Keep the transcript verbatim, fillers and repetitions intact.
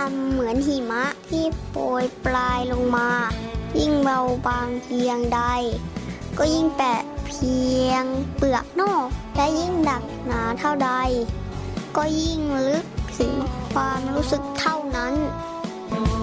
ำเหมือนหิมะที่โปรยปลายลงมายิ่งเบาบางเพียงใดก็ยิ่งแปะเพียงเปลือกนอกและยิ่งหนักหนาเท่าใดก็ยิ่งลึกถึงความรู้สึกเท่านั้น